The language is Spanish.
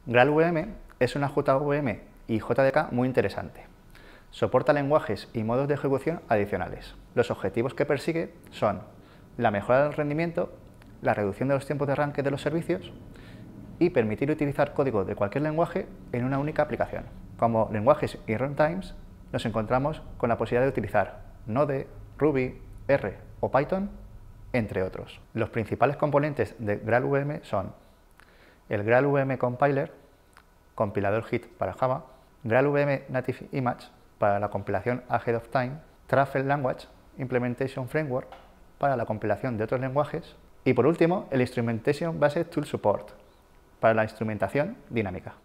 GraalVM es una JVM y JDK muy interesante. Soporta lenguajes y modos de ejecución adicionales. Los objetivos que persigue son la mejora del rendimiento, la reducción de los tiempos de arranque de los servicios y permitir utilizar código de cualquier lenguaje en una única aplicación. Como lenguajes y runtimes, nos encontramos con la posibilidad de utilizar Node, Ruby, R o Python, entre otros. Los principales componentes de GraalVM son el GraalVM Compiler, compilador Git para Java, GraalVM Native Image para la compilación Ahead of Time, Truffle Language Implementation Framework para la compilación de otros lenguajes y por último el Instrumentation Based Tool Support para la instrumentación dinámica.